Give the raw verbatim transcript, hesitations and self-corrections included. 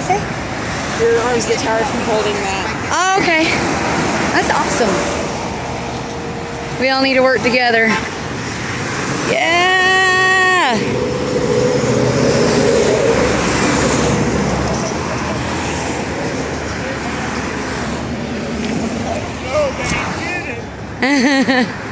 say? Your arms get tired from holding that. Oh, okay. That's awesome. We all need to work together. Yeah! Oh, man, get it.